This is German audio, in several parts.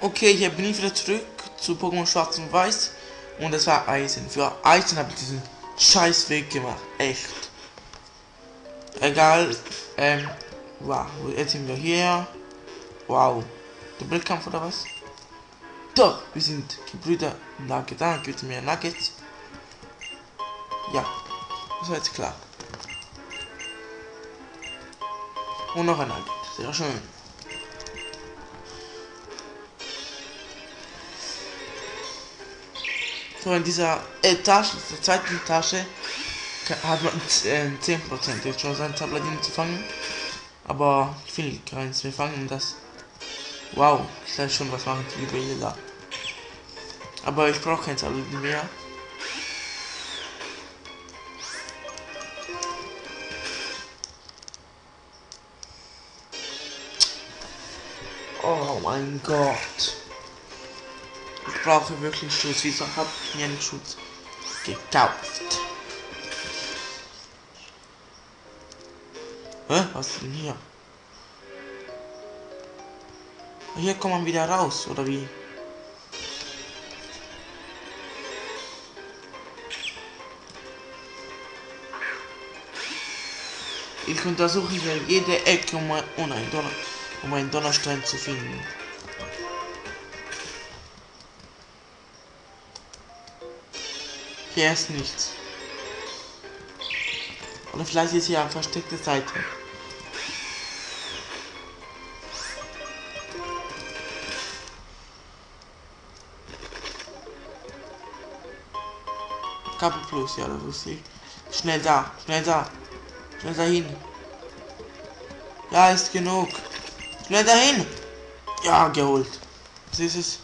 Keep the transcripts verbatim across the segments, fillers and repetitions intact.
Okay, hier bin ich wieder zurück zu Pokémon Schwarz und Weiß. Und das war Eisen. Für Eisen habe ich diesen scheiß Weg gemacht. Echt. Egal. Ähm. Wow. Jetzt sind wir hier. Wow. Der Bildkampf oder was? Doch, wir sind Gebrüder Nugget. Da gibt es mehr Nuggets. Ja. Das war jetzt klar. Und noch ein Nugget. Sehr schön. So, in dieser Etage, der zweiten Etage, hat man äh, zehn Prozent jetzt schon seine Tabladine zu fangen. Aber ich will keins mehr fangen, das. Wow, ich kann schon was machen, die Juwele da. Aber ich brauche kein Tabladine mehr. Oh mein Gott. Ich brauche wirklich Schutz. Wieso habe ich mir einen Schutz gekauft? Hä? Was ist denn hier? Hier kommt man wieder raus, oder wie? Ich untersuche hier jede Ecke, um, ein, um, einen, Donner, um einen Donnerstein zu finden. Hier ist nichts. Oder vielleicht ist hier eine versteckte Seite. Kabel Plus, ja, das wusste ich. Schnell da, schnell da. Schnell dahin. Ja, ist genug. Schnell dahin. Ja, geholt. Was ist es?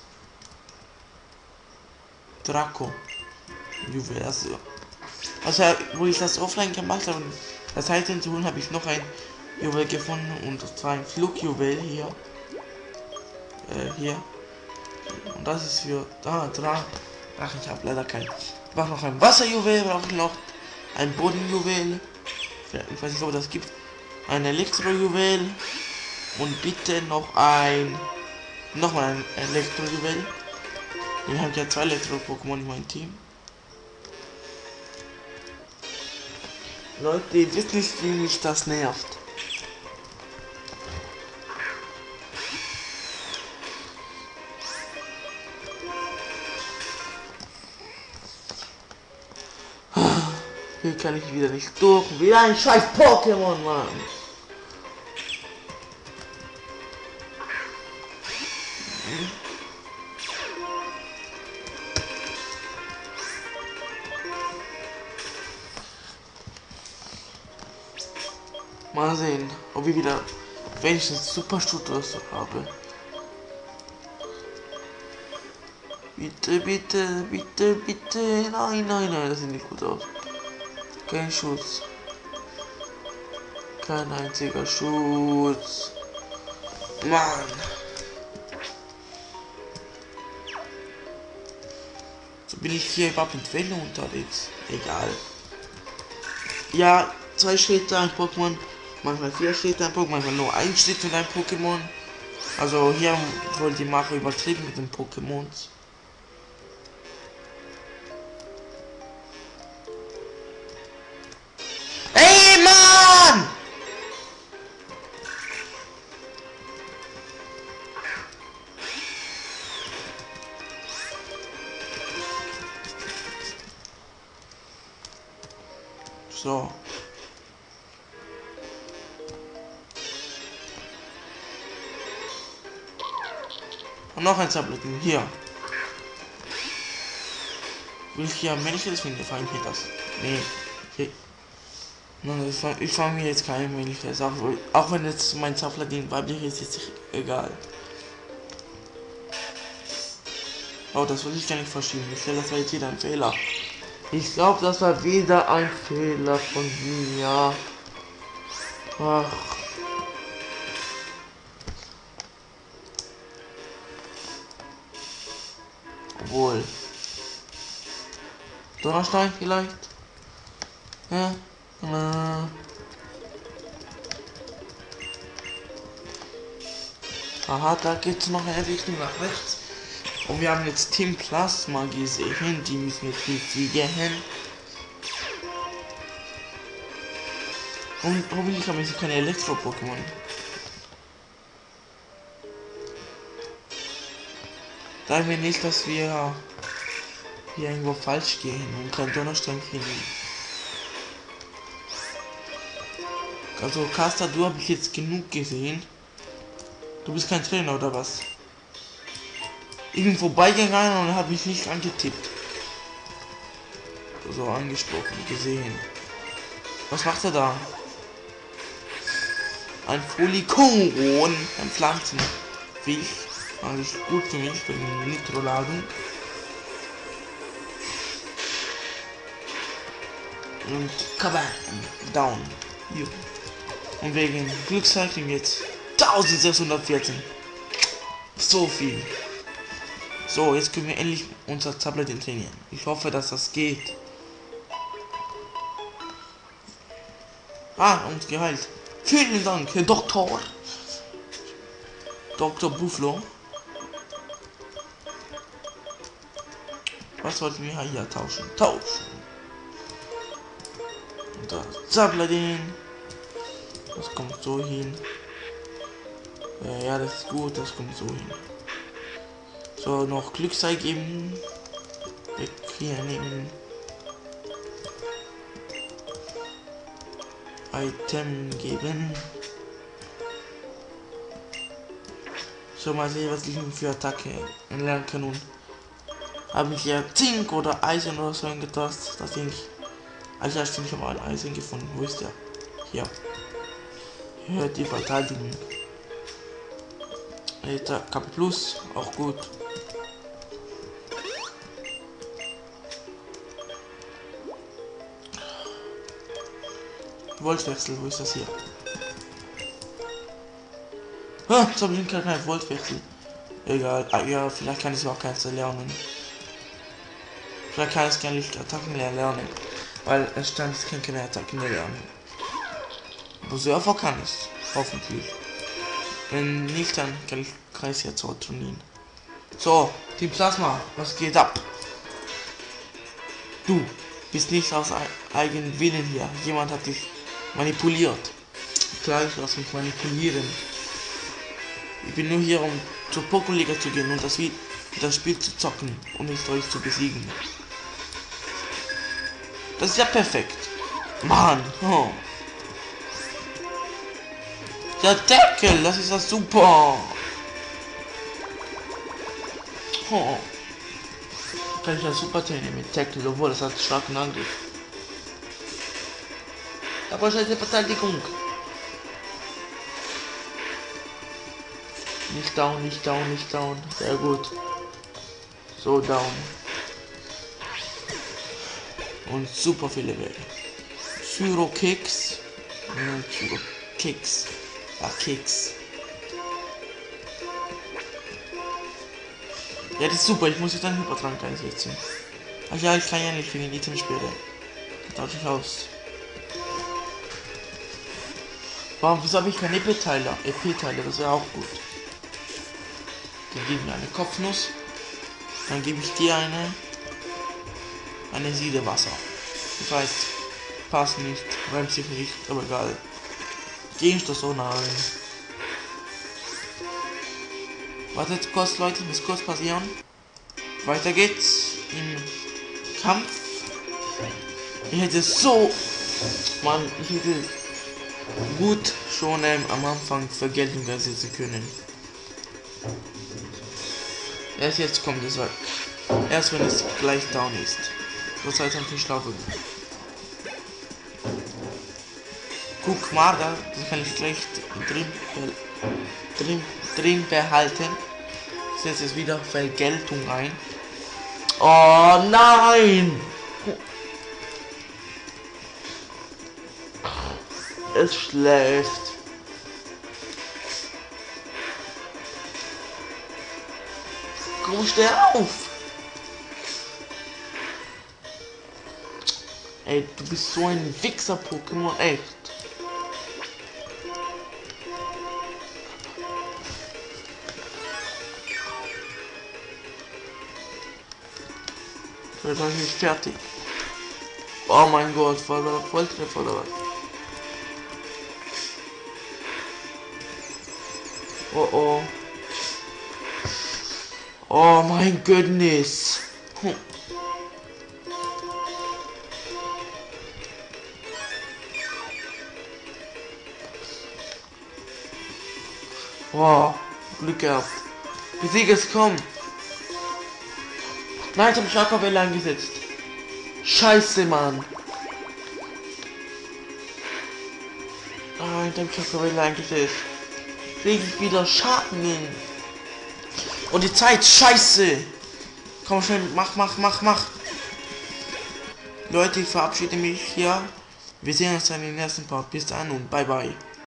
Draco. Juwel, also. Also, wo ich das offline gemacht habe, das Item zu holen, habe ich noch ein Juwel gefunden. Und das war ein Flugjuwel hier. Äh, hier. Und das ist für. Da, dran. Ach, ich habe leider kein. Ich brauche noch ein Wasserjuwel, brauche ich noch. Ein Bodenjuwel. Ich weiß nicht, ob das gibt. Ein Elektrojuwel. Und bitte noch ein. Nochmal ein Elektrojuwel. Wir haben ja zwei Elektro-Pokémon in meinem Team. Leute, ihr wisst nicht, wie mich das nervt. Hier kann ich wieder nicht durch. Wieder ein scheiß Pokémon, Mann. Mal sehen, ob ich wieder wenigstens Super Stutos habe. Bitte, bitte, bitte, bitte. Nein, nein, nein, das sieht nicht gut aus. Kein Schutz. Kein einziger Schutz. Mann. So bin ich hier überhaupt mit Welle unterwegs. Egal. Ja, zwei Schritte ein Pokémon. Manchmal vier Schritte ein Pokémon. Manchmal nur ein Schritt und ein Pokémon. Also hier wohl die Mache übertrieben mit den Pokémons. Ey, Mann! So. Und noch ein Tabletten. Hier. Will ich hier männliches finden? Fange ich mir das. Nee. Okay. Nein, ich fange fang mir jetzt kein männliches. Auch, auch wenn jetzt mein Tabletten weiblich ist, ist es egal. Oh, das will ich gar nicht verschieben. Ich glaube, das war jetzt wieder ein Fehler. Ich glaube, das war wieder ein Fehler von mir. Ach. Obwohl. Donnerstein vielleicht? Ja. Äh. Aha, da geht es noch eine Richtung nach rechts. Und wir haben jetzt Team Plasma gesehen. Die müssen jetzt besiegen. Und hoffentlich haben wir keine Elektro-Pokémon. Sagen wir nicht, dass wir hier irgendwo falsch gehen und kein Donnerstein kriegen. Also Caster, du habe ich jetzt genug gesehen. Du bist kein Trainer oder was? Ich bin vorbeigegangen und habe mich nicht angetippt. So angesprochen, gesehen. Was macht er da? Ein Folikon, ein Pflanzenfisch. Eigentlich gut für mich, wegen Nitroladung. Und kabam, down. Hier. Und wegen Glückscycling jetzt eintausendsechshundertvierzehn. So viel. So, jetzt können wir endlich unser Tablet trainieren. Ich hoffe, dass das geht. Ah, uns geheilt. Vielen Dank, Herr Doktor. Doktor Buffalo. Was wollten wir hier tauschen? Tauschen. Und da Sabladin. Das kommt so hin. Äh, ja, das ist gut, das kommt so hin. So, noch Glücksei geben. Weg hier nehmen. Item geben. So, mal sehen, was ich für Attacke lernen kann. Und habe ich ja Zink oder Eisen oder so eingetastet. Das Ding. Also ja, stimmt, ich habe ein Eisen gefunden. Wo ist der? Hier. Hört die Verteidigung. Alter, K P Plus, auch gut. Voltwechsel, wo ist das hier? Ah, jetzt habe ich keinen Voltwechsel. Egal, ah, ja, vielleicht kann ich auch keins lernen. Vielleicht kann ich gar nicht Attacken lernen. Weil es stand, ich kann keine Attacken lernen. Aber Surfer kann ich, hoffentlich. Wenn nicht, dann kann ich Kreis jetzt auch trainieren. So, Team Plasma, was geht ab? Du bist nicht aus eigenem Willen hier. Jemand hat dich manipuliert. Klar, ich lasse mich manipulieren. Ich bin nur hier, um zur Pokéliga zu gehen und das, das Spiel zu zocken, um nicht euch zu besiegen. Das ist ja perfekt. Mann. Oh. Der Deckel, das ist ja super. Oh. Kann ich ja super trainieren mit Deckel, obwohl das hat starken Angriff. Aber es ist eine Verteidigung. Nicht down, nicht down, nicht down. Sehr gut. So down. Und super viele Wege. Syro-Kicks. Ja, Syro-Kicks. Ach, Kicks. Ja, das ist super. Ich muss jetzt einen Hypertrank einsetzen. Ach ja, ich kann ja nicht wegen Item später. Tausche ich aus. Warum, wieso habe ich keine E P-Teile? E P-Teile, das wäre auch gut. Dann geben wir eine Kopfnuss. Dann gebe ich dir eine. Eine Siedewasser. Das heißt, passt nicht, reimt sich nicht, aber egal. Gegenstoß so nah rein. Wartet kurz, Leute, muss kurz passieren. Weiter geht's im Kampf. Ich hätte so, Mann, ich hätte gut schon ähm, am Anfang Vergeltung einsetzen können. Erst jetzt kommt es, erst wenn es gleich down ist. Das heißt ein Fischlaufe. Guck mal, da das kann ich gleich drin, drin, drin behalten. Ich setze jetzt wieder Vergeltung ein. Oh nein! Es schläft. Komm, steh auf! Ey, du bist so ein Wichser-Pokémon, echt. Oder war ich nicht fertig? Oh mein Gott, war da Volltreffer oder was? Oh oh. Oh mein Goodness. Hm. Wow, Glück gehabt. Die Sieg ist kommen. Nein, ich hab Schockerwelle eingesetzt. Scheiße, Mann. Nein, ich hab Schockerwelle eingesetzt. Krieg ich wieder Schaden. Und die Zeit, scheiße. Komm schon, mach, mach, mach, mach. Leute, ich verabschiede mich hier. Wir sehen uns dann im nächsten Part. Bis dann und bye bye.